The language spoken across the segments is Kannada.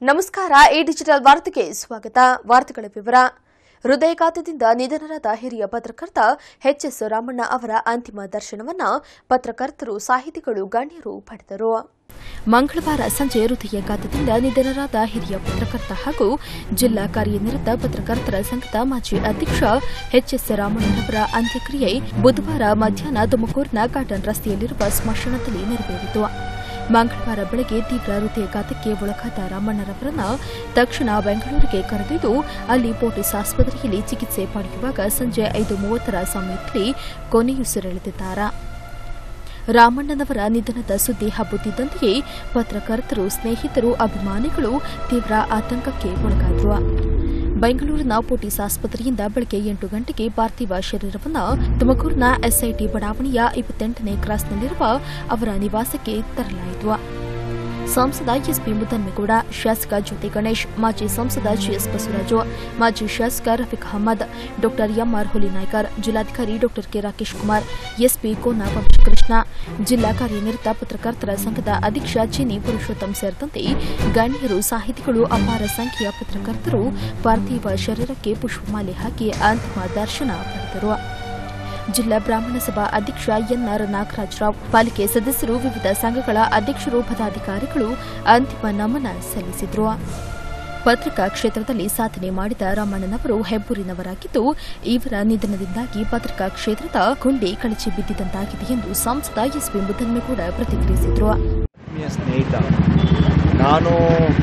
ನಮಸ್ಕಾರ ಈ ಡಿಜಿಟಲ್ ವಾರ್ತೆಗೆ ಸ್ವಾಗತ ವಾರ್ತೆಗಳ ವಿವರ ಹೃದಯಾಘಾತದಿಂದ ನಿಧನರಾದ ಹಿರಿಯ ಪತ್ರಕರ್ತ ಎಚ್.ಎಸ್. ರಾಮಣ್ಣ ಅವರ ಅಂತಿಮ ದರ್ಶನವನ್ನು ಪತ್ರಕರ್ತರು ಸಾಹಿತಿಗಳು ಗಣ್ಯರು ಪಡೆದರು ಮಂಗಳವಾರ ಸಂಜೆ ಹೃದಯಾಘಾತದಿಂದ ನಿಧನರಾದ ಹಿರಿಯ ಪತ್ರಕರ್ತ ಹಾಗೂ ಜಿಲ್ಲಾ ಕಾರ್ಯನಿರತ ಪತ್ರಕರ್ತರ ಸಂಘದ ಮಾಜಿ ಅಧ್ಯಕ್ಷ ಎಚ್.ಎಸ್. ರಾಮಣ್ಣನವರ ಅಂತ್ಯಕ್ರಿಯೆ ಬುಧವಾರ ಮಧ್ಯಾಹ್ನ ತುಮಕೂರಿನ ಕಾಟನ್ ರಸ್ತೆಯಲ್ಲಿರುವ ಸ್ಮಶಾನದಲ್ಲಿ ನೆರವೇರಿತು ಮಂಗಳವಾರ ಬೆಳಗ್ಗೆ ತೀವ್ರ ಹೃದಯಾಘಾತಕ್ಕೆ ಒಳಗಾದ ರಾಮಣ್ಣರವರನ್ನು ತಕ್ಷಣ ಬೆಂಗಳೂರಿಗೆ ಕರೆದೊಯ್ದು ಅಲ್ಲಿ ಪೋರ್ಟಿಸ್ ಆಸ್ಪತ್ರೆಯಲ್ಲಿ ಚಿಕಿತ್ಸೆ ಪಡೆಯುವಾಗ ಸಂಜೆ 5:30 ಸಮಯದಲ್ಲಿ ಕೊನೆಯುಸಿರೆಳೆದಿದ್ದಾರೆ ರಾಮಣ್ಣನವರ ನಿಧನದ ಸುದ್ದಿ ಹಬ್ಬುತ್ತಿದ್ದಂತೆಯೇ ಪತ್ರಕರ್ತರು ಸ್ನೇಹಿತರು ಅಭಿಮಾನಿಗಳು ತೀವ್ರ ಆತಂಕಕ್ಕೆ ಒಳಗಾದರು ಬೆಂಗಳೂರಿನ ಪೋರ್ಟಿಸ್ ಆಸ್ಪತ್ರೆಯಿಂದ ಬೆಳಗ್ಗೆ 8 ಗಂಟೆಗೆ ಪಾರ್ಥಿವ ಶರೀರವನ್ನು ತುಮಕೂರಿನ ಎಸ್ಐಟಿ ಬಡಾವಣೆಯ 28ನೇ ಕ್ರಾಸ್ನಲ್ಲಿರುವ ಅವರ ನಿವಾಸಕ್ಕೆ ತರಲಾಯಿತು ಸಂಸದ ಎಸ್ಪಿ ಮುದ್ದನ್ಮೇಗೌಡ ಶಾಸಕ ಜ್ಯೋತಿ ಗಣೇಶ್ ಮಾಜಿ ಸಂಸದ ಜಿಎಸ್ ಬಸವರಾಜು ಮಾಜಿ ಶಾಸಕ ರಫೀಕ್ ಅಹಮದ್ ಡಾ ಎಂಆರ್ ಹುಲಿನಾಯ್ಕರ್ ಜಿಲ್ಲಾಧಿಕಾರಿ ಡಾ ಕೆ ರಾಕೇಶ್ ಕುಮಾರ್ ಎಸ್ಪಿ ಕೋನ ವಂಶಕೃಷ್ಣ ಜಿಲ್ಲಾ ಕಾರ್ಯನಿರತ ಪತ್ರಕರ್ತರ ಸಂಘದ ಅಧ್ಯಕ್ಷ ಚಿನಿ ಪುರುಷೋತ್ತಮ್ ಸೇರಿದಂತೆ ಗಣ್ಯರು ಸಾಹಿತಿಗಳು ಅಪಾರ ಸಂಖ್ಯೆಯ ಪತ್ರಕರ್ತರು ಪಾರ್ಥಿವ ಶರೀರಕ್ಕೆ ಪುಷ್ಪಮಾಲೆ ಹಾಕಿ ಅಂತಿಮ ದರ್ಶನ ಪಡೆದರು ಜಿಲ್ಲಾ ಬ್ರಾಹ್ಮಣ ಸಭಾ ಅಧ್ಯಕ್ಷ ಎನ್ಆರ್ ನಾಗರಾಜರಾವ್ ಪಾಲಿಕೆ ಸದಸ್ಯರು ವಿವಿಧ ಸಂಘಗಳ ಅಧ್ಯಕ್ಷರು ಪದಾಧಿಕಾರಿಗಳು ಅಂತಿಮ ನಮನ ಸಲ್ಲಿಸಿದರು ಪತ್ರಿಕಾ ಕ್ಷೇತ್ರದಲ್ಲಿ ಸಾಧನೆ ಮಾಡಿದ ರಾಮಣ್ಣನವರು ಹೆಬ್ಬೂರಿನವರಾಗಿದ್ದು ಇವರ ನಿಧನದಿಂದಾಗಿ ಪತ್ರಿಕಾ ಕ್ಷೇತ್ರದ ಗುಂಡಿ ಕಳಚಿ ಬಿದ್ದಿದ್ದಂತಾಗಿದೆ ಎಂದು ಸಂಸದ ಎಸ್ಪಿ ಮುದ್ದನ್ಮೇಗೌಡ ಪ್ರತಿಕ್ರಿಯಿಸಿದರು. ಸ್ನೇಹಿತ ನಾನು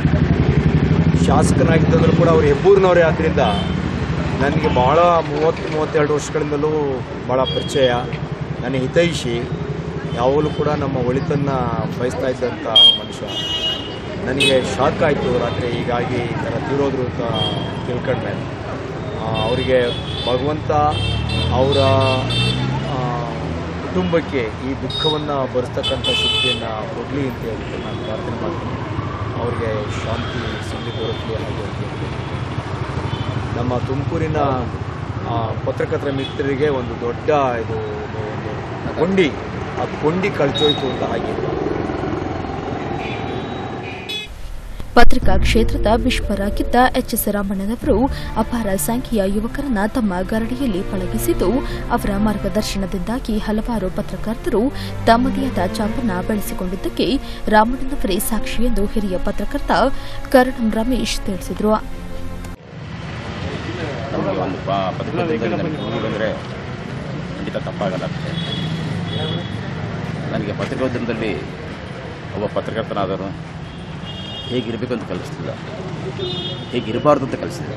ಶಾಸಕನಾಗಿದ್ದರೂ ಕೂಡ ಅವರು ಹೆಬ್ಬೂರಿನವರೇ ಆದ್ದರಿಂದ ನನಗೆ ಭಾಳ 30-32 ವರ್ಷಗಳಿಂದಲೂ ಭಾಳ ಪರಿಚಯ. ನನ್ನ ಹಿತೈಷಿ, ಯಾವಾಗಲೂ ಕೂಡ ನಮ್ಮ ಒಳಿತನ್ನು ಬಯಸ್ತಾ ಇದ್ದಂಥ ಮನುಷ್ಯ. ನನಗೆ ಶಾಕ್ ಆಯಿತು ರಾತ್ರಿ ಹೀಗಾಗಿ ಈ ಥರ ತೀರೋದ್ರು ಅಂತ ತಿಳ್ಕೊಂಡ್ಮೇಲೆ. ಅವರಿಗೆ ಭಗವಂತ ಅವರ ಕುಟುಂಬಕ್ಕೆ ಈ ದುಃಖವನ್ನು ಭರಿಸ್ತಕ್ಕಂಥ ಶಕ್ತಿಯನ್ನು ಕೊಡಲಿ ಅಂತ ಹೇಳ್ಬಿಟ್ಟು ನಾನು ಪ್ರಾರ್ಥನೆ ಮಾಡ್ತೀನಿ. ಅವರಿಗೆ ಶಾಂತಿ ಸಿಗಲಿ ಬರಲಿ ಅನ್ನೋದು ನಮ್ಮ ತುಮಕೂರಿನ ಪತ್ರಕರ್ತರ ಮಿತ್ರರಿಗೆ ಒಂದು ದೊಡ್ಡ ಇದು ಒಂದು ಕೊಂಡಿ, ಆ ಕೊಂಡಿ ಕಳ್ಚೋಯ್ತು ಅಂತ ಆಗಿದೆ. ಪತ್ರಿಕಾ ಕ್ಷೇತ್ರದ ವಿಶ್ವರಾಗಿದ್ದ ಎಚ್.ಎಸ್. ರಾಮಣ್ಣನವರು ಅಪಾರ ಸಂಖ್ಯೆಯ ಯುವಕರನ್ನ ತಮ್ಮ ಗರಡಿಯಲ್ಲಿ ಪಳಗಿಸಿದ್ದು ಅವರ ಮಾರ್ಗದರ್ಶನದಿಂದಾಗಿ ಹಲವಾರು ಪತ್ರಕರ್ತರು ತಮ್ಮದೇ ಆದ ಛಾಪನ್ನು ಬೆಳೆಸಿಕೊಂಡಿದ್ದಕ್ಕೆ ರಾಮಣ್ಣನವರೇ ಸಾಕ್ಷಿ ಎಂದು ಹಿರಿಯ ಪತ್ರಕರ್ತ ಕರಣಂ ರಮೇಶ್ ತಿಳಿಸಿದರು. ನಮಗೆ ಒಂದು ಪತ್ರಿಕೋದ್ಯಮದಲ್ಲಿ ನನಗೆ ಹೋಗಿಬಂದರೆ ಖಂಡಿತ ತಪ್ಪಾಗಲ್ಲ. ನನಗೆ ಪತ್ರಿಕೋದ್ಯಮದಲ್ಲಿ ಒಬ್ಬ ಪತ್ರಕರ್ತನಾದರೂ ಹೇಗಿರಬೇಕು ಅಂತ ಕಲಿಸ್ತಿದ್ದ, ಹೇಗಿರಬಾರ್ದು ಅಂತ ಕಲಿಸಿದ್ರು.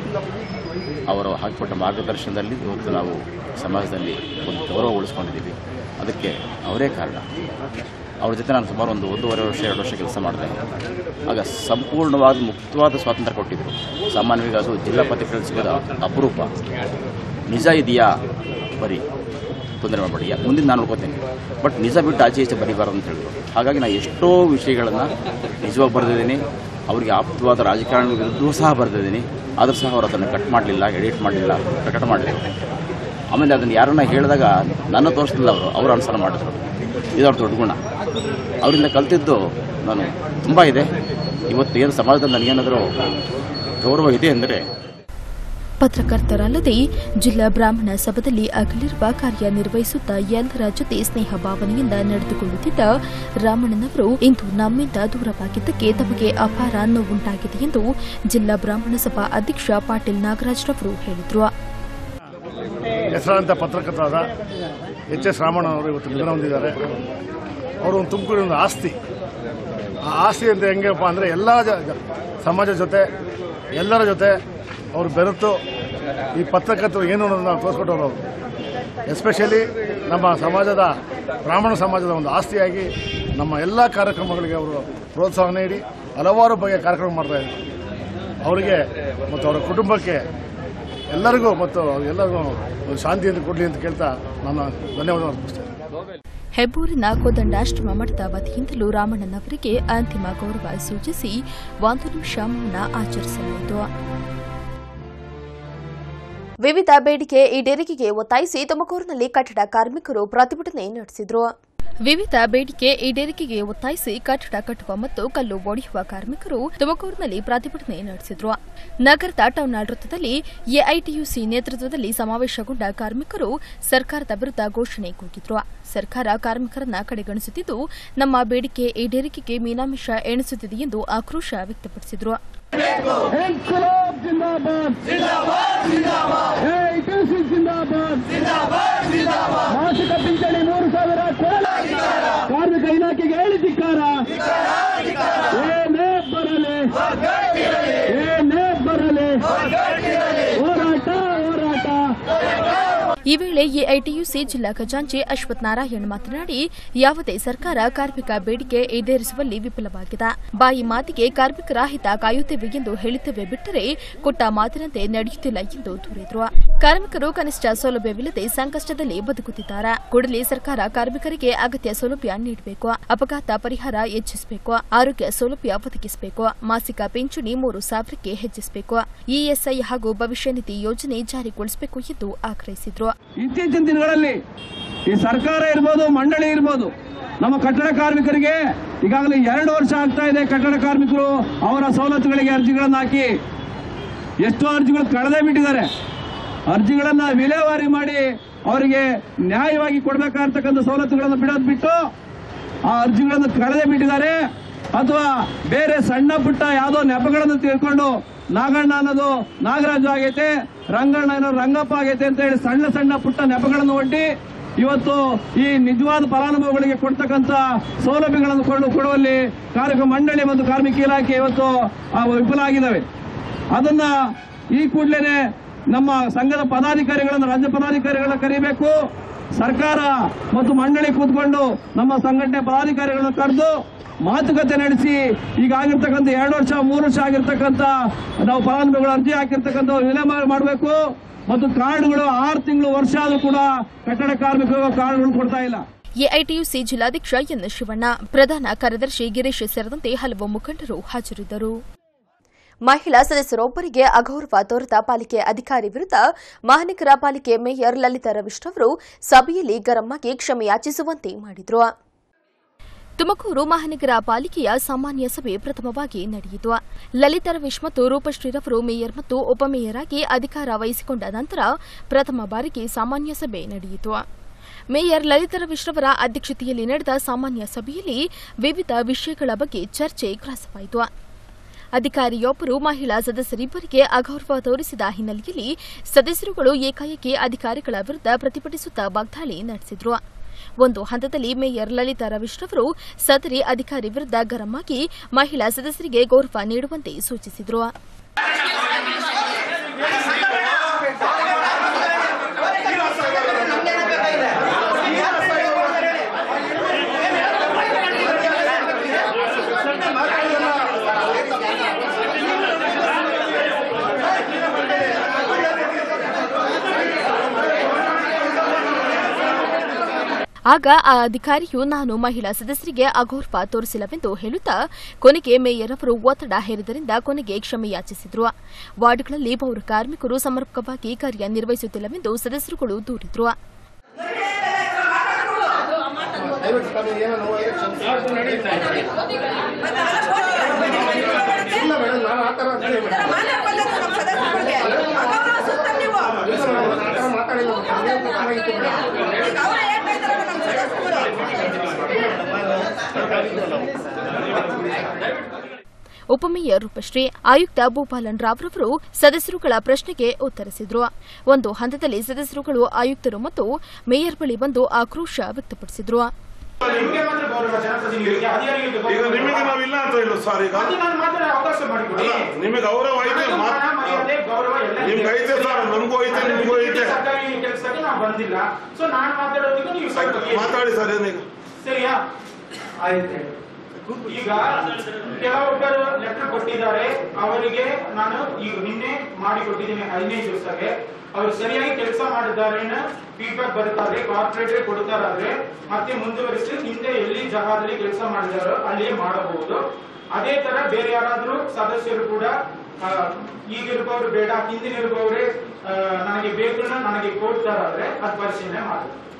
ಅವರು ಹಾಕಿಕೊಟ್ಟ ಮಾರ್ಗದರ್ಶನದಲ್ಲಿ ಇವತ್ತು ನಾವು ಸಮಾಜದಲ್ಲಿ ಒಂದು ಗೌರವ ಉಳಿಸ್ಕೊಂಡಿದ್ದೀವಿ. ಅದಕ್ಕೆ ಅವರೇ ಕಾರಣ. ಅವ್ರ ಜೊತೆ ನಾನು ಸುಮಾರು ಒಂದು 1.5 ವರ್ಷ 2 ವರ್ಷ ಕೆಲಸ ಮಾಡಿದೆ. ಆಗ ಸಂಪೂರ್ಣವಾದ ಮುಕ್ತವಾದ ಸ್ವಾತಂತ್ರ್ಯ ಕೊಟ್ಟಿದ್ದರು. ಸಾಮಾನ್ಯವಾಗಿ ಅದು ಜಿಲ್ಲಾ ಪತ್ರಿಕೆಗಳು ಸಿಗೋದು ಅಪರೂಪ. ನಿಜ ಇದೆಯಾ ಬರೀ ತೊಂದರೆ ಮಾಡಬೇಡಿ, ಮುಂದಿನ ನಾನು ನೋಡ್ಕೋತೇನೆ, ಬಟ್ ನಿಜ ಬಿಟ್ಟು ಆಚೆ ಈಚೆ ಬರೀಬಾರ್ದು ಅಂತ ಹೇಳಿದ್ರು. ಹಾಗಾಗಿ ನಾನು ಎಷ್ಟೋ ವಿಷಯಗಳನ್ನು ನಿಜವಾಗಿ ಬರೆದಿದ್ದೀನಿ. ಅವರಿಗೆ ಆಪ್ತವಾದ ರಾಜಕಾರಣದ ವಿರುದ್ಧವೂ ಸಹ ಬರೆದಿದ್ದೀನಿ. ಆದರೂ ಸಹ ಅವರು ಅದನ್ನು ಕಟ್ ಮಾಡಲಿಲ್ಲ, ಎಡಿಟ್ ಮಾಡಲಿಲ್ಲ, ಪ್ರಕಟ ಮಾಡಲಿಲ್ಲ. ಆಮೇಲೆ ಅದನ್ನು ಯಾರನ್ನ ಹೇಳಿದಾಗ ನನ್ನ ತೋರಿಸಲಿಲ್ಲ, ಅವರು ಅನುಸರಣೆ ಮಾಡಿದ್ರು. ಇದು ಅವ್ರ ದೊಡ್ಡ ಗುಣ. ಅವರಿಂದ ಕಲಿತಿದ್ದು ನಾನು ತುಂಬ ಇದೆ. ಇವತ್ತು ಏನು ಸಮಾಜದಲ್ಲಿ ನನಗೇನಾದರೂ ಗೌರವ ಇದೆ ಅಂದರೆ ಪತ್ರಕರ್ತರಲ್ಲದೆ ಜಿಲ್ಲಾ ಬ್ರಾಹ್ಮಣ ಸಭಾದಲ್ಲಿ ಅಗಲಿರುವ ಕಾರ್ಯನಿರ್ವಹಿಸುತ್ತಾ ಎಲ್ಲರ ಜೊತೆ ಸ್ನೇಹ ಭಾವನೆಯಿಂದ ನಡೆದುಕೊಳ್ಳುತ್ತಿದ್ದ ರಾಮಣ್ಣನವರು ಇಂದು ನಮ್ಮಿಂದ ದೂರವಾಗಿದ್ದಕ್ಕೆ ತಮಗೆ ಅಪಾರ ನೋವುಂಟಾಗಿದೆ ಎಂದು ಜಿಲ್ಲಾ ಬ್ರಾಹ್ಮಣ ಸಭಾ ಅಧ್ಯಕ್ಷ ಪಾಟೀಲ್ ನಾಗರಾಜ್ರವರು ಹೇಳಿದರು. ಹೆಸರಾಂತ ಪತ್ರಕರ್ತರಾದ ಎಚ್.ಎಸ್. ರಾಮಣ್ಣನವರು ಇವತ್ತು ನಿಧನ ಹೊಂದಿದ್ದಾರೆ. ಅವರು ಒಂದು ತುಮಕೂರಿನ ಒಂದು ಆಸ್ತಿ. ಆ ಆಸ್ತಿ ಅಂತ ಹೆಂಗಪ್ಪ ಅಂದರೆ ಎಲ್ಲ ಸಮಾಜದ ಜೊತೆ ಎಲ್ಲರ ಜೊತೆ ಅವರು ಬೆರೆತು ಈ ಪತ್ರಕರ್ತರು ಏನು ಅನ್ನೋದನ್ನ ತೋರಿಸ್ಕೊಟ್ಟವರು. ಎಸ್ಪೆಷಲಿ ನಮ್ಮ ಸಮಾಜದ ಬ್ರಾಹ್ಮಣ ಸಮಾಜದ ಒಂದು ಆಸ್ತಿಯಾಗಿ ನಮ್ಮ ಎಲ್ಲ ಕಾರ್ಯಕ್ರಮಗಳಿಗೆ ಅವರು ಪ್ರೋತ್ಸಾಹ ನೀಡಿ ಹಲವಾರು ಬಗೆಯ ಕಾರ್ಯಕ್ರಮ ಮಾಡ್ತಾಯಿದ್ರು. ಅವರಿಗೆ ಮತ್ತು ಅವರ ಕುಟುಂಬಕ್ಕೆ ಎಲ್ಲರಿಗೂ ಮತ್ತು ಎಲ್ಲರಿಗೂ ಶಾಂತಿಯನ್ನು ಕೊಡಲಿ ಅಂತ ಕೇಳ್ತಾ ನಾನು ಧನ್ಯವಾದ ಅರ್ಪಿಸ್ತೇನೆ. ಹೆಬ್ಬೂರಿನ ಕೋದಂಡಾಶ್ರಮ ಮಠದ ವತಿಯಿಂದಲೂ ರಾಮಣ್ಣನವರಿಗೆ ಅಂತಿಮ ಗೌರವ ಸೂಚಿಸಿ 1 ನಿಮಿಷ ಮೌನ ಆಚರಿಸಲಾಯಿತು. ವಿವಿಧ ಬೇಡಿಕೆ ಈಡೇರಿಕೆಗೆ ಒತ್ತಾಯಿಸಿ ತುಮಕೂರಿನಲ್ಲಿ ಕಟ್ಟಡ ಕಾರ್ಮಿಕರು ಪ್ರತಿಭಟನೆ ನಡೆಸಿದರು. ವಿವಿಧ ಬೇಡಿಕೆ ಈಡೇರಿಕೆಗೆ ಒತ್ತಾಯಿಸಿ ಕಟ್ಟಡ ಕಟ್ಟುವ ಮತ್ತು ಕಲ್ಲು ಒಡೆಯುವ ಕಾರ್ಮಿಕರು ತುಮಕೂರಿನಲ್ಲಿ ಪ್ರತಿಭಟನೆ ನಡೆಸಿದರು. ನಗರದ ಟೌನ್ ಹಾಲ್ ವೃತ್ತದಲ್ಲಿ ಎಐಟಿಯುಸಿ ನೇತೃತ್ವದಲ್ಲಿ ಸಮಾವೇಶಗೊಂಡ ಕಾರ್ಮಿಕರು ಸರ್ಕಾರದ ವಿರುದ್ಧ ಘೋಷಣೆ ಕೂಗಿದ್ರು. ಸರ್ಕಾರ ಕಾರ್ಮಿಕರನ್ನ ಕಡೆಗಣಿಸುತ್ತಿದ್ದು, ನಮ್ಮ ಬೇಡಿಕೆ ಈಡೇರಿಕೆಗೆ ಮೀನಾಮಿಷ ಎಣಿಸುತ್ತಿದೆ ಎಂದು ಆಕ್ರೋಶ ವ್ಯಕ್ತಪಡಿಸಿದರು. ಮಾಸಿಕ ಪಿಂಚಣಿ 3,000 ಕಾರ್ಮಿಕ ಇಲಾಖೆಗೆ ಹೇಳಿ ಧಿಕ್ಕಾರ. ಏನೇ ಬರಲಿ ಹೋರಾಟ. ಈ ವೇಳೆ ಎಐಟಿಯುಸಿ ಜಿಲ್ಲಾ ಖಜಾಂಚಿ ಅಶ್ವಥ್ ನಾರಾಯಣ್ ಮಾತನಾಡಿ, ಯಾವುದೇ ಸರ್ಕಾರ ಕಾರ್ಮಿಕ ಬೇಡಿಕೆ ಈಡೇರಿಸುವಲ್ಲಿ ವಿಫಲವಾಗಿದೆ. ಬಾಯಿ ಮಾತಿಗೆ ಕಾರ್ಮಿಕರ ಹಿತ ಕಾಯುತ್ತೇವೆ ಎಂದು ಹೇಳುತ್ತೇವೆ ಬಿಟ್ಟರೆ ಕೊಟ್ಟ ಮಾತಿನಂತೆ ನಡೆಯುತ್ತಿಲ್ಲ ಎಂದು ದೂರಿದರು. ಕಾರ್ಮಿಕರು ಕನಿಷ್ಠ ಸೌಲಭ್ಯವಿಲ್ಲದೆ ಸಂಕಷ್ಟದಲ್ಲಿ ಬದುಕುತ್ತಿದ್ದಾರೆ. ಕೂಡಲೇ ಸರ್ಕಾರ ಕಾರ್ಮಿಕರಿಗೆ ಅಗತ್ಯ ಸೌಲಭ್ಯ ನೀಡಬೇಕು. ಅಪಘಾತ ಪರಿಹಾರ ಹೆಚ್ಚಿಸಬೇಕು. ಆರೋಗ್ಯ ಸೌಲಭ್ಯ ಒದಗಿಸಬೇಕು. ಮಾಸಿಕ ಪಿಂಚಣಿ 3,000ಕ್ಕೆ ಹೆಚ್ಚಿಸಬೇಕು. ಇಎಸ್ಐ ಹಾಗೂ ಭವಿಷ್ಯ ನಿಧಿ ಯೋಜನೆ ಜಾರಿಗೊಳಿಸಬೇಕು ಎಂದು ಆಗ್ರಹಿಸಿದರು. ಇತ್ತೀಚಿನ ದಿನಗಳಲ್ಲಿ ಈ ಸರ್ಕಾರ ಇರ್ಬೋದು, ಮಂಡಳಿ ಇರ್ಬೋದು, ನಮ್ಮ ಕಟ್ಟಡ ಕಾರ್ಮಿಕರಿಗೆ ಈಗಾಗಲೇ 2 ವರ್ಷ ಆಗ್ತಾ ಇದೆ. ಕಟ್ಟಡ ಕಾರ್ಮಿಕರು ಅವರ ಸವಲತ್ತುಗಳಿಗೆ ಅರ್ಜಿಗಳನ್ನು ಹಾಕಿ ಎಷ್ಟೋ ಅರ್ಜಿಗಳು ಕಳೆದೇ ಬಿಟ್ಟಿದ್ದಾರೆ. ಅರ್ಜಿಗಳನ್ನ ವಿಲೇವಾರಿ ಮಾಡಿ ಅವರಿಗೆ ನ್ಯಾಯವಾಗಿ ಕೊಡಬೇಕಾಗಿರ್ತಕ್ಕಂಥ ಸವಲತ್ತುಗಳನ್ನು ಬಿಡೋದು ಬಿಟ್ಟು ಆ ಅರ್ಜಿಗಳನ್ನು ಕಳೆದೇ ಬಿಟ್ಟಿದ್ದಾರೆ. ಅಥವಾ ಬೇರೆ ಸಣ್ಣ ಪುಟ್ಟ ಯಾವುದೋ ನೆಪಗಳನ್ನು ತಿಳ್ಕೊಂಡು ನಾಗಣ್ಣ ಅನ್ನೋದು ನಾಗರಾಜು ಆಗೈತೆ, ರಂಗಣ್ಣ ಅನ್ನೋದು ರಂಗಪ್ಪ ಆಗೈತೆ ಅಂತ ಹೇಳಿ ಸಣ್ಣ ಸಣ್ಣ ಪುಟ್ಟ ನೆಪಗಳನ್ನು ಒಡ್ಡಿ ಇವತ್ತು ಈ ನಿಜವಾದ ಫಲಾನುಭವಿಗಳಿಗೆ ಕೊಡ್ತಕ್ಕಂಥ ಸೌಲಭ್ಯಗಳನ್ನು ಕೊಡುವಲ್ಲಿ ಕಾರ್ಮಿಕ ಮಂಡಳಿ ಮತ್ತು ಕಾರ್ಮಿಕ ಇಲಾಖೆ ಇವತ್ತು ವಿಫಲ ಆಗಿದ್ದಾವೆ. ಅದನ್ನ ಈ ಕೂಡಲೇ ನಮ್ಮ ಸಂಘದ ಪದಾಧಿಕಾರಿಗಳನ್ನು, ರಾಜ್ಯ ಪದಾಧಿಕಾರಿಗಳನ್ನ ಕರೀಬೇಕು. ಸರ್ಕಾರ ಮತ್ತು ಮಂಡಳಿ ಕೂತ್ಕೊಂಡು ನಮ್ಮ ಸಂಘಟನೆ ಪದಾಧಿಕಾರಿಗಳನ್ನು ಕರೆದು ಮಾತುಕತೆ ನಡೆಸಿ ಈಗ ಆಗಿರ್ತಕ್ಕಂಥ 2 ವರ್ಷ 3 ವರ್ಷ ಆಗಿರ್ತಕ್ಕಂಥ ನಾವು ಫಲಾನುಭವಿಗಳು ಅರ್ಜಿ ಹಾಕಿರ್ತಕ್ಕಂಥ ವಿಲೇವಾರಿ ಮಾಡಬೇಕು. ಮತ್ತು ಕಾರ್ಡ್ಗಳು 6 ತಿಂಗಳು ವರ್ಷ ಆದರೂ ಕೂಡ ಕಟ್ಟಡ ಕಾರ್ಮಿಕರು ಕಾರ್ಡ್ಗಳು ಕೊಡ್ತಾ ಇಲ್ಲ. ಎಐಟಿಯುಸಿ ಜಿಲ್ಲಾಧ್ಯಕ್ಷ ಎನ್ ಶಿವಣ್ಣ, ಪ್ರಧಾನ ಕಾರ್ಯದರ್ಶಿ ಗಿರೀಶ್ ಸೇರಿದಂತೆ ಹಲವು ಮುಖಂಡರು ಹಾಜರಿದ್ದರು. ಮಹಿಳಾ ಸದಸ್ಯರೊಬ್ಬರಿಗೆ ಅಗೌರವ ತೋರಿದ ಪಾಲಿಕೆ ಅಧಿಕಾರಿ ವಿರುದ್ಧ ಮಹಾನಗರ ಪಾಲಿಕೆ ಮೇಯರ್ ಲಲಿತಾ ರವಿಶ್ ಅವರು ಸಭೆಯಲ್ಲಿ ಗರಂ ಆಗಿ ಕ್ಷಮೆಯಾಚಿಸುವಂತೆ ಮಾಡಿದರು. ತುಮಕೂರು ಮಹಾನಗರ ಪಾಲಿಕೆಯ ಸಾಮಾನ್ಯ ಸಭೆ ಪ್ರಥಮವಾಗಿ ನಡೆಯಿತು. ಲಲಿತಾ ರವಿಶ್ ಮತ್ತು ರೂಪಶ್ರೀರವರು ಮೇಯರ್ ಮತ್ತು ಉಪಮೇಯರ್ ಆಗಿ ಅಧಿಕಾರ ವಹಿಸಿಕೊಂಡ ನಂತರ ಪ್ರಥಮ ಬಾರಿಗೆ ಸಾಮಾನ್ಯ ಸಭೆ ನಡೆಯಿತು. ಮೇಯರ್ ಲಲಿತಾ ರವಿಶ್ ರವರ ಅಧ್ಯಕ್ಷತೆಯಲ್ಲಿ ನಡೆದ ಸಾಮಾನ್ಯ ಸಭೆಯಲ್ಲಿ ವಿವಿಧ ವಿಷಯಗಳ ಬಗ್ಗೆ ಚರ್ಚೆ ಗ್ರಾಸವಾಯಿತು. ಅಧಿಕಾರಿಯೊಬ್ಬರು ಮಹಿಳಾ ಸದಸ್ಯರಿಬ್ಬರಿಗೆ ಅಗೌರವ ತೋರಿಸಿದ ಹಿನ್ನೆಲೆಯಲ್ಲಿ ಸದಸ್ಯರುಗಳು ಏಕಾಏಕಿ ಅಧಿಕಾರಿಗಳ ವಿರುದ್ಧ ಪ್ರತಿಭಟಿಸುತ್ತಾ ವಾಗ್ದಾಳಿ ನಡೆಸಿದರು. ಒಂದು ಹಂತದಲ್ಲಿ ಮೇಯರ್ ಲಲಿತಾ ರವಿಶ್ ರವರು ಸದರಿ ಅಧಿಕಾರಿ ವಿರುದ್ಧ ಗರಂ ಆಗಿ ಮಹಿಳಾ ಸದಸ್ಯರಿಗೆ ಗೌರವ ನೀಡುವಂತೆ ಸೂಚಿಸಿದರು. ಆಗ ಆ ಅಧಿಕಾರಿಯು ನಾನು ಮಹಿಳಾ ಸದಸ್ಯರಿಗೆ ಅಗೌರವ ತೋರಿಸಿಲ್ಲವೆಂದು ಹೇಳುತ್ತಾ ಕೊನೆಗೆ ಮೇಯರ್ ಅವರು ಒತ್ತಡ ಹೇರಿದ್ದರಿಂದ ಕೊನೆಗೆ ಕ್ಷಮೆಯಾಚಿಸಿದರು. ವಾರ್ಡ್ಗಳಲ್ಲಿ ಪೌರ ಕಾರ್ಮಿಕರು ಸಮರ್ಪಕವಾಗಿ ಕಾರ್ಯನಿರ್ವಹಿಸುತ್ತಿಲ್ಲವೆಂದು ಸದಸ್ಯರುಗಳು ದೂರಿದರು. ಉಪಮೇಯರ್ ರೂಪಶ್ರೀ, ಆಯುಕ್ತ ಭೂಪಾಲನ್ ರಾವ್ರವರು ಸದಸ್ಯರುಗಳ ಪ್ರಶ್ನೆಗೆ ಉತ್ತರಿಸಿದರು. ಒಂದು ಹಂತದಲ್ಲಿ ಸದಸ್ಯರುಗಳು ಆಯುಕ್ತರು ಮತ್ತು ಮೇಯರ್ ಬಳಿ ಬಂದು ಆಕ್ರೋಶ ವ್ಯಕ್ತಪಡಿಸಿದರು. ಈಗ ಕೆಲವೊಬ್ಬರು ಲೆಟರ್ ಕೊಟ್ಟಿದ್ದಾರೆ, ಅವರಿಗೆ ನಾನು ಈಗ ನಿನ್ನೆ ಮಾಡಿಕೊಟ್ಟಿದ್ದೀನಿ 15 ದಿವಸಕ್ಕೆ. ಅವರು ಸರಿಯಾಗಿ ಕೆಲಸ ಮಾಡಿದ್ದಾರೆ ಫೀಡ್ಬ್ಯಾಕ್ ಬರುತ್ತಾರೆ, ಕಾರ್ಪೊರೇಟರ್ ಕೊಡ್ತಾರಾದ್ರೆ ಮತ್ತೆ ಮುಂದುವರಿಸಿ ಹಿಂದೆ ಎಲ್ಲಿ ಜಾಗದಲ್ಲಿ ಕೆಲಸ ಮಾಡಿದಾರೋ ಅಲ್ಲಿ ಮಾಡಬಹುದು. ಅದೇ ತರ ಬೇರೆ ಯಾರಾದ್ರೂ ಸದಸ್ಯರು ಕೂಡ ಈಗಿರುವವರು ಬೇಡ, ಹಿಂದಿನಿರುವವರೇ ನನಗೆ ಬೇಕು ನನಗೆ ಕೊಡ್ತಾರಾದ್ರೆ ಅದು ಪರಿಶೀಲನೆ ಮಾಡಬೇಕು.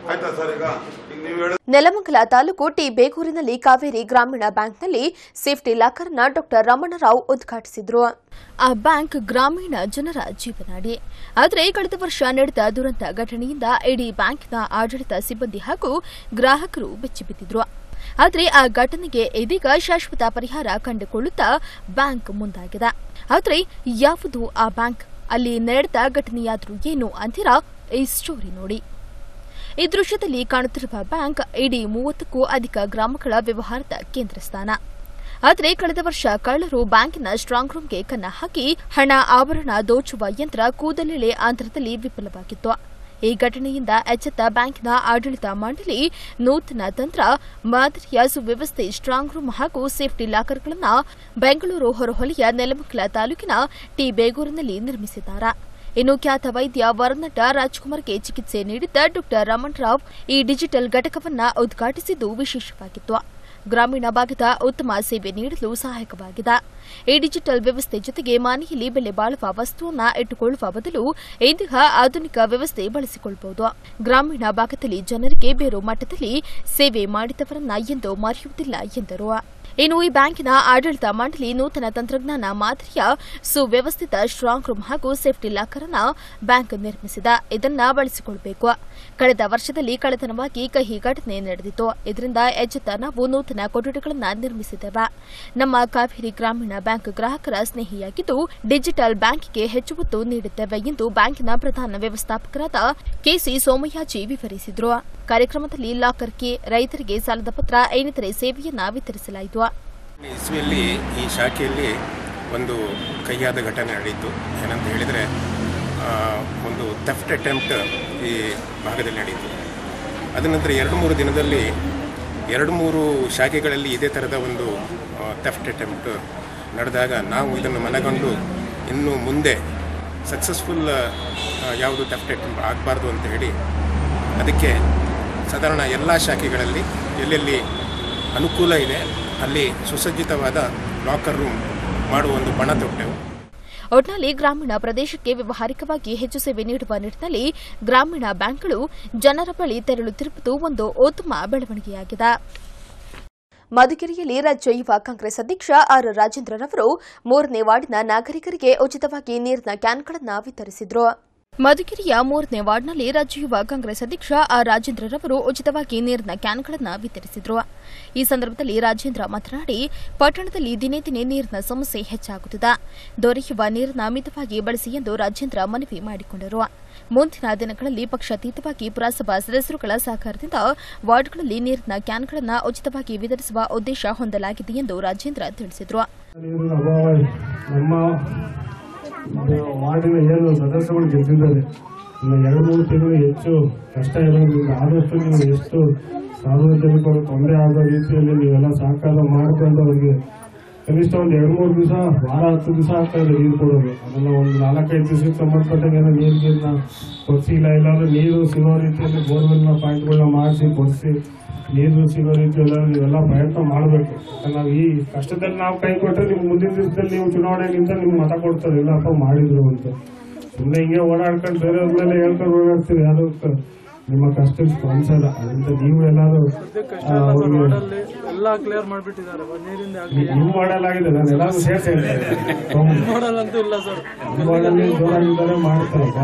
ಆಯ್ತಾ ಸರ್? ಈಗ ನೀವು ಹೇಳ ನೆಲಮಂಗಲ ತಾಲೂಕು ಟಿ ಬೇಗೂರಿನಲ್ಲಿ ಕಾವೇರಿ ಗ್ರಾಮೀಣ ಬ್ಯಾಂಕ್ನಲ್ಲಿ ಸೇಫ್ಟಿ ಲಾಕರ್ನ ಡಾ ರಮಣರಾವ್ ಉದ್ಘಾಟಿಸಿದರು. ಆ ಬ್ಯಾಂಕ್ ಗ್ರಾಮೀಣ ಜನರ ಜೀವನಾಡಿ. ಆದರೆ ಕಳೆದ ವರ್ಷ ನಡೆದ ದುರಂತ ಘಟನೆಯಿಂದ ಇಡೀ ಬ್ಯಾಂಕ್ನ ಆಡಳಿತ ಸಿಬ್ಬಂದಿ ಹಾಗೂ ಗ್ರಾಹಕರು ಬೆಚ್ಚಿಬಿದ್ದಿದ್ರು. ಆದರೆ ಆ ಘಟನೆಗೆ ಇದೀಗ ಶಾಶ್ವತ ಪರಿಹಾರ ಕಂಡುಕೊಳ್ಳುತ್ತಾ ಬ್ಯಾಂಕ್ ಮುಂದಾಗಿದೆ. ಆದರೆ ಯಾವುದು ಆ ಬ್ಯಾಂಕ್? ಅಲ್ಲಿ ನಡೆದ ಘಟನೆಯಾದರೂ ಏನು ಅಂತೀರಾ? ಈ ಸ್ಟೋರಿ ನೋಡಿ. ಈ ದೃಶ್ಯದಲ್ಲಿ ಕಾಣುತ್ತಿರುವ ಬ್ಯಾಂಕ್ ಇಡೀ 30ಕ್ಕೂ ಅಧಿಕ ಗ್ರಾಮಗಳ ವ್ಯವಹಾರದ ಕೇಂದ್ರ ಸ್ಥಾನ. ಆದರೆ ಕಳೆದ ವರ್ಷ ಕಳ್ಳರು ಬ್ಯಾಂಕಿನ ಸ್ಟ್ರಾಂಗ್ ರೂಂಗೆ ಕನ್ನ ಹಾಕಿ ಹಣ ಆಭರಣ ದೋಚುವ ಯಂತ್ರ ಕೂದಲೆಳೆ ಆಂಧ್ರದಲ್ಲಿ ವಿಫಲವಾಗಿತ್ತು. ಈ ಘಟನೆಯಿಂದ ಎಚ್ಚೆತ್ತ ಬ್ಯಾಂಕಿನ ಆಡಳಿತ ಮಂಡಳಿ ನೂತನ ತಂತ್ರ ಮಾದರಿಯ ಸುವ್ಯವಸ್ಥೆ ಸ್ಟ್ರಾಂಗ್ ರೂಮ್ ಹಾಗೂ ಸೇಫ್ಟಿ ಲಾಕರ್ಗಳನ್ನು ಬೆಂಗಳೂರು ಹೊರವಲಯ ನೆಲಮಂಗಲ ತಾಲೂಕಿನ ಟಿ ಬೇಗೂರಿನಲ್ಲಿ ನಿರ್ಮಿಸಿದ್ದಾರೆ. ಇನ್ನು ಖ್ಯಾತ ವೈದ್ಯ ವರನಟ ರಾಜ್ಕುಮಾರ್ಗೆ ಚಿಕಿತ್ಸೆ ನೀಡಿದ್ದ ಡಾ ರಮಣರಾವ್ ಈ ಡಿಜಿಟಲ್ ಘಟಕವನ್ನು ಉದ್ಘಾಟಿಸಿದ್ದು ವಿಶೇಷವಾಗಿತ್ತು. ಗ್ರಾಮೀಣ ಭಾಗದ ಉತ್ತಮ ಸೇವೆ ನೀಡಲು ಸಹಾಯಕವಾಗಿದೆ. ಈ ಡಿಜಿಟಲ್ ವ್ಯವಸ್ಥೆ ಜೊತೆಗೆ ಮನೆಯಲ್ಲಿ ಬೆಲೆ ಬಾಳುವ ವಸ್ತುವನ್ನು ಇಟ್ಟುಕೊಳ್ಳುವ ಬದಲು ಇಂತಹ ಆಧುನಿಕ ವ್ಯವಸ್ಥೆ ಬಳಸಿಕೊಳ್ಳಬಹುದು. ಗ್ರಾಮೀಣ ಭಾಗದಲ್ಲಿ ಜನರಿಗೆ ಬೇರೆ ಮಟ್ಟದಲ್ಲಿ ಸೇವೆ ಮಾಡಿದವರನ್ನ ಎಂದು ಮರೆಯುವುದಿಲ್ಲ ಎಂದರು. ಇನ್ನು ಈ ಬ್ಯಾಂಕಿನ ಆಡಳಿತ ಮಂಡಳಿ ನೂತನ ತಂತ್ರಜ್ಞಾನ ಮಾದರಿಯ ಸುವ್ಯವಸ್ಥಿತ ಸ್ಟ್ರಾಂಗ್ ರೂಮ್ ಹಾಗೂ ಸೇಫ್ಟಿ ಲಾಕರ್ ಅನ್ನು ಬ್ಯಾಂಕ್ ನಿರ್ಮಿಸಿದೆ. ಇದನ್ನು ಬಳಸಿಕೊಳ್ಳಬೇಕು. ಕಳೆದ ವರ್ಷದಲ್ಲಿ ಕಳ್ಳತನವಾಗಿ ಕಹಿ ಘಟನೆ ನಡೆದಿತ್ತು. ಇದರಿಂದ ಎಚ್ಚೆತ್ತ ನಾವು ನೂತನ ಕೊಠಡಿಗಳನ್ನು ನಿರ್ಮಿಸಿದ್ದೇವೆ. ನಮ್ಮ ಕಾವೇರಿ ಗ್ರಾಮೀಣ ಬ್ಯಾಂಕ್ ಗ್ರಾಹಕರ ಸ್ನೇಹಿಯಾಗಿದ್ದು ಡಿಜಿಟಲ್ ಬ್ಯಾಂಕ್ಗೆ ಹೆಚ್ಚು ಒತ್ತು ನೀಡುತ್ತೇವೆ ಎಂದು ಬ್ಯಾಂಕಿನ ಪ್ರಧಾನ ವ್ಯವಸ್ಥಾಪಕರಾದ ಕೆಸಿ ಸೋಮಯ್ಯಾಜಿ ವಿವರಿಸಿದರು. ಕಾರ್ಯಕ್ರಮದಲ್ಲಿ ಲಾಕರ್ ಕೀ, ರೈತರಿಗೆ ಸಾಲದ ಪತ್ರ, ಇನ್ನಿತರೆ ಸೇವೆಯನ್ನು ವಿತರಿಸಲಾಯಿತು. ಇಸ್ವಿಯಲ್ಲಿ ಈ ಶಾಖೆಯಲ್ಲಿ ಒಂದು ಕೈಯಾದ ಘಟನೆ ನಡೆಯಿತು. ಏನಂತ ಹೇಳಿದರೆ ಒಂದು ಥೆಫ್ಟ್ ಅಟೆಂಪ್ಟ್ ಈ ಭಾಗದಲ್ಲಿ ನಡೆಯಿತು. ಅದ ನಂತರ 2-3 ದಿನದಲ್ಲಿ 2-3 ಶಾಖೆಗಳಲ್ಲಿ ಇದೇ ಥರದ ಒಂದು ಥೆಫ್ಟ್ ಅಟೆಂಪ್ಟ್ ನಡೆದಾಗ ನಾವು ಇದನ್ನು ಮನಗಂಡು ಇನ್ನು ಮುಂದೆ ಸಕ್ಸಸ್ಫುಲ್ ಯಾವುದು ಥೆಫ್ಟ್ ಅಟೆಂಪ್ಟ್ ಆಗಬಾರ್ದು ಅಂತ ಹೇಳಿ ಅದಕ್ಕೆ ಸಾಧಾರಣ ಎಲ್ಲ ಶಾಖೆಗಳಲ್ಲಿ ಎಲ್ಲೆಲ್ಲಿ ಅನುಕೂಲ ಇದೆ ಅಲ್ಲಿ ಸುಸಜ್ಜಿತವಾದ ಲಾಕರ್ ರೂಮ್ ಮಾಡುವ ಒಂದು ಬಣ ತೊಟ್ಟೆವು. ಒಟ್ನಲ್ಲಿ ಗ್ರಾಮೀಣ ಪ್ರದೇಶಕ್ಕೆ ವ್ಯವಹಾರಿಕವಾಗಿ ಹೆಚ್ಚು ಸೇವೆ ನೀಡುವ ನಿಟ್ಟಿನಲ್ಲಿ ಗ್ರಾಮೀಣ ಬ್ಯಾಂಕ್ಗಳು ಜನರ ಬಳಿ ತೆರಳುತ್ತಿರುವುದು ಒಂದು ಉತ್ತಮ ಬೆಳವಣಿಗೆಯಾಗಿದೆ. ಮಧುಗಿರಿಯಲ್ಲಿ ರಾಜ್ಯ ಯುವ ಕಾಂಗ್ರೆಸ್ ಅಧ್ಯಕ್ಷ ಆರ್ ರಾಜೇಂದ್ರರವರು 3ನೇ ವಾರ್ಡಿನ ನಾಗರಿಕರಿಗೆ ಉಚಿತವಾಗಿ ನೀರಿನ ಕ್ಯಾನ್ಗಳನ್ನು ವಿತರಿಸಿದರು. ಮಧುಗಿರಿಯ 3ನೇ ವಾರ್ಡ್ನಲ್ಲಿ ರಾಜ್ಯ ಯುವ ಕಾಂಗ್ರೆಸ್ ಅಧ್ಯಕ್ಷ ಆರ್ ರಾಜೇಂದ್ರರವರು ಉಚಿತವಾಗಿ ನೀರಿನ ಕ್ಯಾನ್ಗಳನ್ನು ವಿತರಿಸಿದರು. ಈ ಸಂದರ್ಭದಲ್ಲಿ ರಾಜೇಂದ್ರ ಮಾತನಾಡಿ, ಪಟ್ಟಣದಲ್ಲಿ ದಿನೇ ದಿನೇ ನೀರಿನ ಸಮಸ್ಯೆ ಹೆಚ್ಚಾಗುತ್ತಿದೆ. ದೊರೆಯುವ ನೀರನ್ನು ಮಿತವಾಗಿ ಬಳಸಿ ಎಂದು ರಾಜೇಂದ್ರ ಮನವಿ ಮಾಡಿಕೊಂಡರು. ಮುಂದಿನ ದಿನಗಳಲ್ಲಿ ಪಕ್ಷಾತೀತವಾಗಿ ಪುರಸಭಾ ಸದಸ್ಯರುಗಳ ಸಹಕಾರದಿಂದ ವಾರ್ಡ್ಗಳಲ್ಲಿ ನೀರಿನ ಕ್ಯಾನ್ಗಳನ್ನು ಉಚಿತವಾಗಿ ವಿತರಿಸುವ ಉದ್ದೇಶ ಹೊಂದಲಾಗಿದೆ ಎಂದು ರಾಜೇಂದ್ರ ತಿಳಿಸಿದರು. ವಾರ್ಡಿನ ಏನು ಸದಸ್ಯರುಗಳು ಗೆದ್ದಿದ್ದಾರೆ, ಇನ್ನು 2-3 ತಿಂಗಳು ಹೆಚ್ಚು ಕಷ್ಟ ಇರೋದ್ರಿಂದ ಆದಷ್ಟು ನೀವು ಎಷ್ಟು ಸಾರ್ವಜನಿಕರು ತೊಂದರೆ ಆಗೋ ರೀತಿಯಲ್ಲಿ ನೀವೆಲ್ಲ ಸಹಕಾರ ಮಾಡಿಕೊಂಡು ಅವರಿಗೆ ಕನಿಷ್ಠ ಒಂದು 2-3 ದಿವಸ, ವಾರ 10 ದಿವಸ ಆಗ್ತದೆ ನೀರು ಕೊಡೋದು. ಅದನ್ನು ಒಂದು 4-5 ದಿವಸಕ್ಕೆ ಸಂಬಂಧಪಟ್ಟಾಗ ಏನೋ ನೀರಿನ ಕೊಡಿಸಿಲ್ಲ, ಇಲ್ಲಾಂದ್ರೆ ನೀರು ಸಿಗೋ ರೀತಿಯಲ್ಲಿ ಬೋರ್ವೆಲ್ನ ಪಾಯಿಂಟ್ಗಳನ್ನ ಮಾಡಿಸಿ ಕೊಡಿಸಿ ನೀರು ಸಿಗೋ ರೀತಿಯಲ್ಲಿ ನೀವೆಲ್ಲ ಪ್ರಯತ್ನ ಮಾಡಬೇಕು. ನಾವು ಈ ಕಷ್ಟದಲ್ಲಿ ನಾವು ಕೈ ಕೊಟ್ಟರೆ ನಿಮ್ಗೆ ಮುಂದಿನ ದಿವಸದಲ್ಲಿ ನೀವು ಚುನಾವಣೆಗಿಂತ ನಿಮ್ಗೆ ಮತ ಕೊಡ್ತಾರೆ, ಇಲ್ಲಪ್ಪ ಮಾಡಿದ್ರು ಅಂತ. ಸುಮ್ಮನೆ ಹಿಂಗೆ ಓಡಾಡ್ಕೊಂಡು ಬೇರೆಯವ್ರ ಮೇಲೆ ಹೇಳ್ಕೊಂಡು ಓಡಾಡ್ತೀವಿ, ಯಾರು ನಿಮ್ಮ ಕಷ್ಟಕ್ಕೆ ಸ್ಪಂದಿಸಲ್ಲ. ಅದರಿಂದ ನೀವು ಎಲ್ಲಾರು ಎಲ್ಲ ಕ್ಲಿಯರ್ ಮಾಡಿಬಿಟ್ಟಿದ್ದಾರೆ. ನಿಮ್ಮ ಮಾಡಲಾಗಿದೆ, ನಾನು ಎಲ್ಲಾರು ಸೇರ್ಸಿ ಮಾಡಲ್ಲಂತೂ ಇಲ್ಲ ಸರ್. ವಾರ್ಡಲ್ಲಿ ಜೋರಾಗಿದ್ದಾರೆ, ಮಾಡ್ತಾರಪ್ಪ.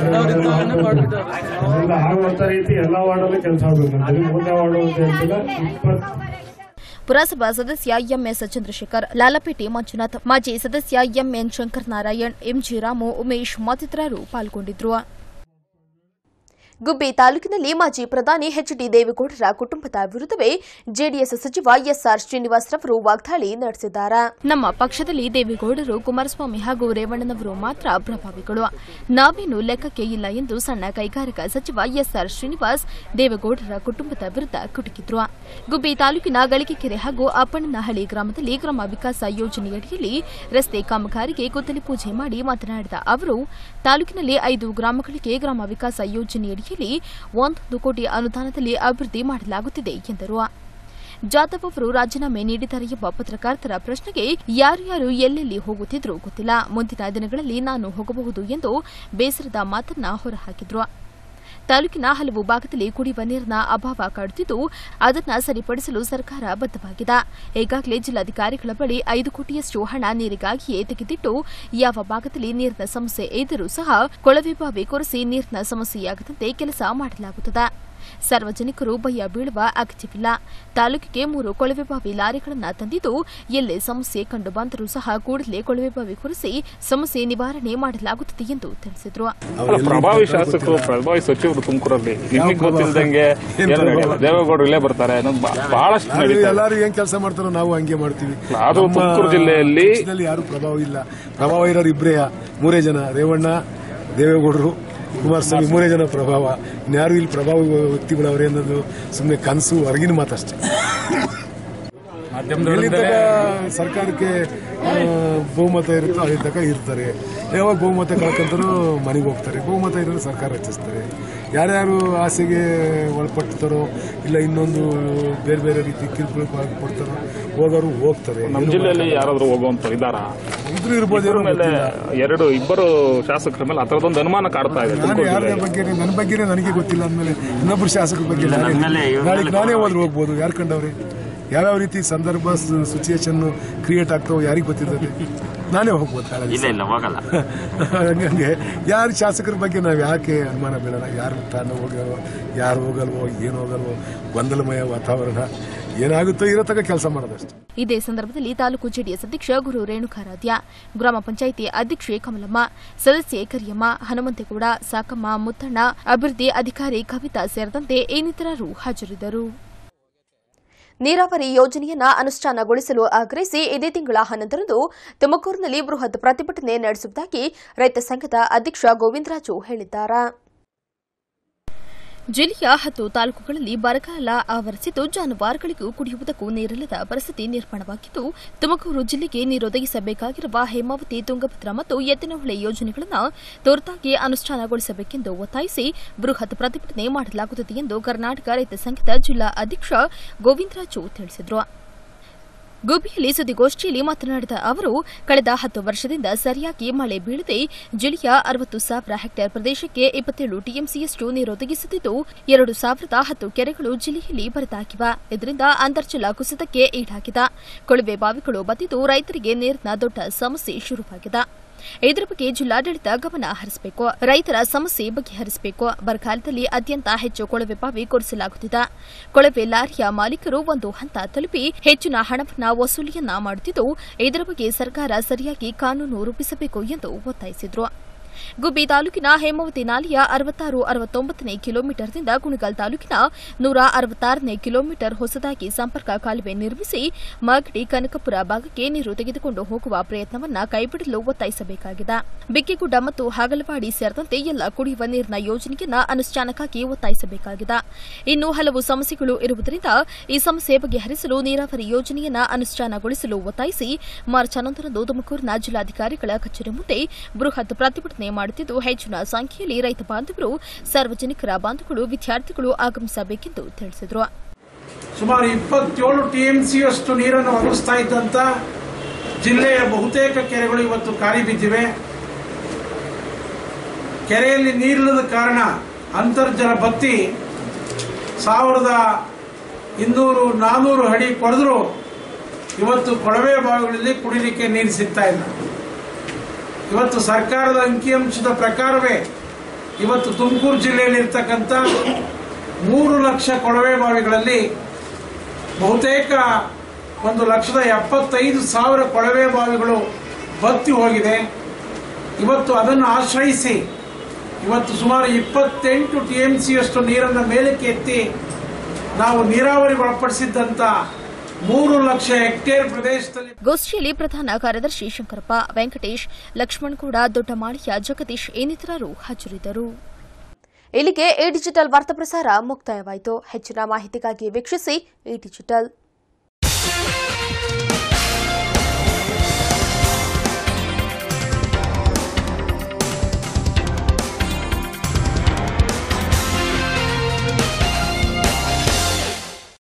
ಅದರಿಂದ ಆಗುವಂತ ರೀತಿ ಎಲ್ಲ ವಾರ್ಡಲ್ಲಿ ಕೆಲಸ ಆಗಬೇಕು. ಬರೀ 3ನೇ ವಾರ್ಡ್ ಅಂತ ಹೇಳ್ತಿಲ್ಲ, 20 ಪುರಸಭಾ ಸದಸ್ಯ ಎಂಎಸ್ ಚಂದ್ರಶೇಖರ್, ಲಾಲಪೇಟೆ ಮಂಜುನಾಥ್, ಮಾಜಿ ಸದಸ್ಯ ಎಂಎನ್ ಶಂಕರ್ ನಾರಾಯಣ್, ಎಂಜಿ ರಾಮು, ಉಮೇಶ್ ಮತ್ತಿತರರು ಪಾಲ್ಗೊಂಡಿದ್ದರು. ಗುಬ್ಬಿ ತಾಲೂಕಿನಲ್ಲಿ ಮಾಜಿ ಪ್ರಧಾನಿ ಎಚ್ಡಿ ದೇವೇಗೌಡರ ಕುಟುಂಬದ ವಿರುದ್ಧವೇ ಜೆಡಿಎಸ್ ಸಚಿವ ಎಸ್ಆರ್ ಶ್ರೀನಿವಾಸರವರು ವಾಗ್ದಾಳಿ ನಡೆಸಿದ್ದಾರೆ. ನಮ್ಮ ಪಕ್ಷದಲ್ಲಿ ದೇವೇಗೌಡರು, ಕುಮಾರಸ್ವಾಮಿ ಹಾಗೂ ರೇವಣ್ಣನವರು ಮಾತ್ರ ಪ್ರಭಾವಿಗಳು, ನಾವೇನು ಲೆಕ್ಕಕ್ಕೆ ಇಲ್ಲ ಎಂದು ಸಣ್ಣ ಕೈಗಾರಿಕಾ ಸಚಿವ ಎಸ್ಆರ್ ಶ್ರೀನಿವಾಸ್ ದೇವೇಗೌಡರ ಕುಟುಂಬದ ವಿರುದ್ಧ ಕುಟುಕಿದ್ರು. ಗುಬ್ಬಿ ತಾಲೂಕಿನ ಗಳಿಕೆಕೆರೆ ಹಾಗೂ ಅಪ್ಪಣ್ಣನಹಳ್ಳಿ ಗ್ರಾಮದಲ್ಲಿ ಗ್ರಾಮ ವಿಕಾಸ ಯೋಜನೆಯಡಿಯಲ್ಲಿ ರಸ್ತೆ ಕಾಮಗಾರಿಗೆ ಗುದ್ದಲಿ ಪೂಜೆ ಮಾಡಿ ಮಾತನಾಡಿದ ಅವರು, ತಾಲೂಕಿನಲ್ಲಿ 5 ಗ್ರಾಮಗಳಿಗೆ ಗ್ರಾಮ ವಿಕಾಸ ಯೋಜನೆಯಡಿ 1 ಕೋಟಿ ಅನುದಾನದಲ್ಲಿ ಅಭಿವೃದ್ಧಿ ಮಾಡಲಾಗುತ್ತಿದೆ ಎಂದರು. ಜಾಧವ್ ಅವರು ರಾಜೀನಾಮೆ ನೀಡಿದ್ದಾರೆ ಎಂಬ ಪತ್ರಕರ್ತರ ಪ್ರಶ್ನೆಗೆ ಯಾರ್ಯಾರು ಎಲ್ಲೆಲ್ಲಿ ಹೋಗುತ್ತಿದ್ರೂ ಗೊತ್ತಿಲ್ಲ, ಮುಂದಿನ ದಿನಗಳಲ್ಲಿ ನಾನು ಹೋಗಬಹುದು ಎಂದು ಬೇಸರದ ಮಾತನ್ನ ಹೊರಹಾಕಿದ್ರು. ತಾಲೂಕಿನ ಹಲವು ಭಾಗದಲ್ಲಿ ಕುಡಿಯುವ ನೀರಿನ ಅಭಾವ ಕಾಡುತ್ತಿದ್ದು ಅದನ್ನು ಸರಿಪಡಿಸಲು ಸರ್ಕಾರ ಬದ್ಧವಾಗಿದೆ. ಈಗಾಗಲೇ ಜಿಲ್ಲಾಧಿಕಾರಿಗಳ ಬಳಿ 5 ಕೋಟಿಯಷ್ಟು ಹಣ ನೀರಿಗಾಗಿಯೇ ತೆಗೆದಿಟ್ಟು ಯಾವ ಭಾಗದಲ್ಲಿ ನೀರಿನ ಸಮಸ್ಯೆ ಇದ್ದರೂ ಸಹ ಕೊಳವೆ ಬಾವಿ ಕೊರೆಸಿ ನೀರಿನ ಸಮಸ್ಯೆಯಾಗದಂತೆ ಕೆಲಸ ಮಾಡಲಾಗುತ್ತದೆ. ಸಾರ್ವಜನಿಕರು ಭಯ ಬೀಳುವ ಅಗತ್ಯವಿಲ್ಲ. ತಾಲೂಕಿಗೆ 3 ಕೊಳವೆ ಬಾವಿ ಲಾರಿಗಳನ್ನು ತಂದಿದ್ದು ಎಲ್ಲೇ ಸಮಸ್ಯೆ ಕಂಡು ಬಂದರೂ ಸಹ ಕೂಡಲೇ ಕೊಳವೆ ಬಾವಿ ಕೊರೆಸಿ ಸಮಸ್ಯೆ ನಿವಾರಣೆ ಮಾಡಲಾಗುತ್ತದೆ ಎಂದು ತಿಳಿಸಿದರು. ಪ್ರಭಾವಿ ಶಾಸಕರು, ಪ್ರಭಾವಿ ಸಚಿವರು ತುಮಕೂರಲ್ಲಿ ನಿಮಗೆ ಗೊತ್ತಿಲ್ಲದಂಗೆ ದೇವೇಗೌಡರು ಇಲ್ಲೇ ಬರ್ತಾರೆ. ಬಹಳಷ್ಟು ಎಲ್ಲರೂ ಏನ್ ಕೆಲಸ ಮಾಡ್ತಾರೋ ನಾವು ಹಂಗೆ ಮಾಡ್ತೀವಿ. ಅದು ತುಮಕೂರು ಜಿಲ್ಲೆಯಲ್ಲಿ ಯಾರು ಪ್ರಭಾವ ಇಲ್ಲ. ಪ್ರಭಾವ ಇರೋರು ಇಬ್ಬರೇ, 3 ಜನ, ರೇವಣ್ಣ, ದೇವೇಗೌಡರು, ಕುಮಾರಸ್ವಾಮಿ, 3 ಜನ ಪ್ರಭಾವ. ಇನ್ಯಾರು ಇಲ್ಲಿ ಪ್ರಭಾವ ವ್ಯಕ್ತಿಗಳವರೇ ಅನ್ನೋದು ಸುಮ್ಮನೆ ಕನಸು, ಹೊರಗಿನ ಮಾತಷ್ಟೇ. ಸರ್ಕಾರಕ್ಕೆ ಬಹುಮತ ಇರುತ್ತೋ ಅಲ್ಲಿ ತನಕ ಇರ್ತಾರೆ. ಯಾವಾಗ ಬಹುಮತ ಕಳ್ಕೊಂತಾರೋ ಮನೆಗೆ ಹೋಗ್ತಾರೆ. ಬಹುಮತ ಇರೋರು ಸರ್ಕಾರ ರಚಿಸ್ತಾರೆ. ಯಾರ್ಯಾರು ಆಸೆಗೆ ಒಳಪಡ್ತಾರೋ ಇಲ್ಲ ಇನ್ನೊಂದು ಬೇರೆ ಬೇರೆ ರೀತಿ ಕಿರುಕುಳ ಕೊಡ್ತಾರೋ ಹೋಗೋರು ಹೋಗ್ತಾರೆ. ನಮ್ಮ ಜಿಲ್ಲೆಯಲ್ಲಿ ಯಾರಾದ್ರೂ ಹೋಗುವಂತ ಇದಾರ ಇದ್ರು ಇರ್ಬೋದು. ಇಬ್ಬರು ಶಾಸಕರ ಮೇಲೆ ಅದರದೊಂದು ಅನುಮಾನ ಕಾಡ್ತಾ ಇದೆ. ನಾನು ಯಾರ ಬಗ್ಗೆ, ನನ್ನ ಬಗ್ಗೆನೇ ನನಗೆ ಗೊತ್ತಿಲ್ಲ ಅಂದಮೇಲೆ ಇನ್ನೊಬ್ಬರು ಶಾಸಕರ ಬಗ್ಗೆ ನಾನೇ ಹೋದ್ರು ಹೋಗ್ಬೋದು. ಯಾರು ಕಂಡವ್ರೆ? ಯಾವ್ಯಾವ ರೀತಿ ಸಂದರ್ಭ ಸಿಚುಯೇಷನ್ ಕ್ರಿಯೇಟ್ ಆಗ್ತಾವೋ ಯಾರಿಗೆ ಗೊತ್ತಿರ್ತದೆ. ನಾನೇ ಹೋಗ್ಬೋದು. ಹಂಗೆ ಯಾರು ಶಾಸಕರ ಬಗ್ಗೆ ನಾವು ಯಾಕೆ ಅನುಮಾನ ಬೀಳೋಣ? ಯಾರು ತಾನು ಹೋಗಲ್ವೋ, ಯಾರು ಹೋಗಲ್ವೋ, ಏನು ಹೋಗಲ್ವೋ, ಗೊಂದಲಮಯ ವಾತಾವರಣ ಏನಾಗುತ್ತೋ ಇರೋ ತನಕ ಕೆಲಸ ಮಾಡೋದಷ್ಟೇ. ಇದೇ ಸಂದರ್ಭದಲ್ಲಿ ತಾಲೂಕು ಜೆಡಿಎಸ್ ಅಧ್ಯಕ್ಷ ಗುರು ರೇಣುಕಾರಾಧ್ಯ, ಗ್ರಾಮ ಪಂಚಾಯಿತಿ ಅಧ್ಯಕ್ಷೆ ಕಮಲಮ್ಮ, ಸದಸ್ಯೆ ಕರಿಯಮ್ಮ, ಹನುಮಂತೇಗೌಡ, ಸಾಕಮ್ಮ, ಮುತ್ತಣ್ಣ, ಅಭಿವೃದ್ಧಿ ಅಧಿಕಾರಿ ಕವಿತಾ ಸೇರಿದಂತೆ ಇನ್ನಿತರರು ಹಾಜರಿದ್ದರು. ನೀರಾವರಿ ಯೋಜನೆಯನ್ನು ಅನುಷ್ಠಾನಗೊಳಿಸಲು ಆಗ್ರಹಿಸಿ ಇದೇ ತಿಂಗಳ 11ರಂದು ತುಮಕೂರಿನಲ್ಲಿ ಬೃಹತ್ ಪ್ರತಿಭಟನೆ ನಡೆಸುವುದಾಗಿ ರೈತ ಸಂಘದ ಅಧ್ಯಕ್ಷ ಗೋವಿಂದರಾಜು ಹೇಳಿದ್ದಾರೆ. ಜಿಲ್ಲೆಯ 10 ತಾಲೂಕುಗಳಲ್ಲಿ ಬರಗಾಲ ಆವರಿಸಿದ್ದು ಜಾನುವಾರುಗಳಿಗೂ ಕುಡಿಯುವುದಕ್ಕೂ ನೀರಿಲ್ಲದ ಪರಿಸ್ಥಿತಿ ನಿರ್ಮಾಣವಾಗಿದ್ದು, ತುಮಕೂರು ಜಿಲ್ಲೆಗೆ ನೀರೊದಗಿಸಬೇಕಾಗಿರುವ ಹೇಮಾವತಿ, ತುಂಗಭದ್ರಾ ಮತ್ತು ಎತ್ತಿನಹೊಳೆ ಯೋಜನೆಗಳನ್ನು ತುರ್ತಾಗಿ ಅನುಷ್ಠಾನಗೊಳಿಸಬೇಕೆಂದು ಒತ್ತಾಯಿಸಿ ಬೃಹತ್ ಪ್ರತಿಭಟನೆ ಮಾಡಲಾಗುತ್ತದೆ ಎಂದು ಕರ್ನಾಟಕ ರೈತ ಸಂಘದ ಜಿಲ್ಲಾ ಅಧ್ಯಕ್ಷ ಗೋವಿಂದರಾಜು ತಿಳಿಸಿದರು. ಗುಬ್ಬಿಯಲ್ಲಿ ಸುದ್ದಿಗೋಷ್ಠಿಯಲ್ಲಿ ಮಾತನಾಡಿದ ಅವರು, ಕಳೆದ 10 ವರ್ಷದಿಂದ ಸರಿಯಾಗಿ ಮಳೆ ಬೀಳದೆ ಜಿಲ್ಲೆಯ 60,000 ಹೆಕ್ಟೇರ್ ಪ್ರದೇಶಕ್ಕೆ 27 ಟಿಎಂಸಿಯಷ್ಟು ನೀರೊದಗಿಸುತ್ತಿದ್ದು 2,010 ಕೆರೆಗಳು ಜಿಲ್ಲೆಯಲ್ಲಿ ಬರಿದಾಗಿವೆ. ಇದರಿಂದ ಅಂತರ್ಜಲ ಕುಸಿತಕ್ಕೆ ಈಡಾಗಿದೆ. ಕೊಳವೆ ಬಾವಿಗಳು ಬತ್ತಿದ್ದು ರೈತರಿಗೆ ನೀರಿನ ದೊಡ್ಡ ಸಮಸ್ಯೆ ಶುರುವಾಗಿದೆ. ಇದರ ಬಗ್ಗೆ ಜಿಲ್ಲಾಡಳಿತ ಗಮನ ಹರಿಸಬೇಕು. ರೈತರ ಸಮಸ್ಯೆ ಬಗೆಹರಿಸಬೇಕು. ಬರಗಾಲದಲ್ಲಿ ಅತ್ಯಂತ ಹೆಚ್ಚು ಕೊಳವೆ ಬಾವಿ ಕೊರೆಸಲಾಗುತ್ತಿದೆ. ಕೊಳವೆ ಲಾರಿಯ ಮಾಲೀಕರು ಒಂದು ಹಂತ ತಲುಪಿ ಹೆಚ್ಚಿನ ಹಣವನ್ನು ವಸೂಲಿಯನ್ನ ಮಾಡುತ್ತಿದ್ದು, ಇದರ ಬಗ್ಗೆ ಸರ್ಕಾರ ಸರಿಯಾಗಿ ಕಾನೂನು ರೂಪಿಸಬೇಕು ಎಂದು ಒತ್ತಾಯಿಸಿದರು. ಗುಬ್ಬಿ ತಾಲೂಕಿನ ಹೇಮಾವತಿ ನಾಲೆಯ 66-69ನೇ ಕಿಲೋಮೀಟರ್ನಿಂದ ಕುಣಿಗಲ್ ತಾಲೂಕಿನ 166ನೇ ಕಿಲೋಮೀಟರ್ ಹೊಸದಾಗಿ ಸಂಪರ್ಕ ಕಾಲುವೆ ನಿರ್ಮಿಸಿ ಮಾಗಡಿ, ಕನಕಪುರ ಭಾಗಕ್ಕೆ ನೀರು ತೆಗೆದುಕೊಂಡು ಹೋಗುವ ಪ್ರಯತ್ನವನ್ನು ಕೈಬಿಡಲು ಒತ್ತಾಯಿಸಬೇಕಾಗಿದೆ. ಬಿಕ್ಕಿಗುಡ್ಡ ಮತ್ತು ಹಾಗಲವಾಡಿ ಸೇರಿದಂತೆ ಎಲ್ಲ ಕುಡಿಯುವ ನೀರಿನ ಯೋಜನೆಯನ್ನು ಅನುಷ್ಠಾನಕ್ಕಾಗಿ ಒತ್ತಾಯಿಸಬೇಕಾಗಿದೆ. ಇನ್ನು ಹಲವು ಸಮಸ್ಯೆಗಳು ಇರುವುದರಿಂದ ಈ ಸಮಸ್ಯೆ ಬಗೆಹರಿಸಲು ನೀರಾವರಿ ಯೋಜನೆಯನ್ನು ಅನುಷ್ಠಾನಗೊಳಿಸಲು ಒತ್ತಾಯಿಸಿ ಮಾರ್ಚ್ 11ರಂದು ತುಮಕೂರಿನ ಜಿಲ್ಲಾಧಿಕಾರಿಗಳ ಕಚೇರಿ ಮುಂದೆ ಬೃಹತ್ ಪ್ರತಿಭಟನೆ ಮಾಡುತ್ತಿದ್ದು, ಹೆಚ್ಚಿನ ಸಂಖ್ಯೆಯಲ್ಲಿ ರೈತ ಬಾಂಧವರು, ಸಾರ್ವಜನಿಕರ ಬಾಂಧವರು, ವಿದ್ಯಾರ್ಥಿಗಳು ಆಗಮಿಸಬೇಕೆಂದು ತಿಳಿಸಿದರು. ಸುಮಾರು 27 ಟಿಎಂಸಿಯಷ್ಟು ನೀರನ್ನು ಒದಗಿಸ್ತಾ ಇದ್ದಂತ ಜಿಲ್ಲೆಯ ಬಹುತೇಕ ಕೆರೆಗಳು ಇವತ್ತು ಖಾಲಿ ಬಿದ್ದಿವೆ. ಕೆರೆಯಲ್ಲಿ ನೀರಿಲ್ಲದ ಕಾರಣ ಅಂತರ್ಜಲ ಬತ್ತಿ 1200-400 ಅಡಿ ಕೊರೆದರೂ ಇವತ್ತು ಕೊಳವೆ ಬಾವಿಗಳಲ್ಲಿ ಕುಡಿಲಿಕ್ಕೆ ನೀರು ಸಿಗ್ತಾ ಇಲ್ಲ. ಇವತ್ತು ಸರ್ಕಾರದ ಅಂಕಿಅಂಶದ ಪ್ರಕಾರವೇ ಇವತ್ತು ತುಮಕೂರು ಜಿಲ್ಲೆಯಲ್ಲಿ ಇರ್ತಕ್ಕಂಥ 3 ಲಕ್ಷ ಕೊಳವೆ ಬಾವಿಗಳಲ್ಲಿ ಬಹುತೇಕ 1,75,000 ಕೊಳವೆ ಬಾವಿಗಳು ಬತ್ತಿ ಹೋಗಿದೆ. ಇವತ್ತು ಅದನ್ನು ಆಶ್ರಯಿಸಿ ಇವತ್ತು ಸುಮಾರು 28 ಟಿಎಂಸಿಯಷ್ಟು ನೀರನ್ನು ಮೇಲಕ್ಕೆ ಎತ್ತಿ ನಾವು ನೀರಾವರಿಗೆ ಒಳಪಡಿಸಿದ್ದಂತ 3 ಲಕ್ಷ ಹೆಕ್ಟೇರ್ ಪ್ರದೇಶದಲ್ಲಿ. ಗೋಷ್ಠಿಯಲ್ಲಿ ಪ್ರಧಾನ ಕಾರ್ಯದರ್ಶಿ ಶಂಕರಪ್ಪ, ವೆಂಕಟೇಶ್, ಲಕ್ಷ್ಮಣಗೌಡ, ದೊಡ್ಡಮಾಳಿಯ, ಜಗದೀಶ್ ಇನ್ನಿತರರು ಹಾಜರಿದ್ದರು. ಇಲ್ಲಿಗೆ ಈ ಡಿಜಿಟಲ್ ವಾರ್ತಾ ಪ್ರಸಾರ ಮುಕ್ತಾಯವಾಯಿತು. ಹೆಚ್ಚಿನ ಮಾಹಿತಿಗಾಗಿ ವೀಕ್ಷಿಸಿ ಈ ಡಿಜಿಟಲ್.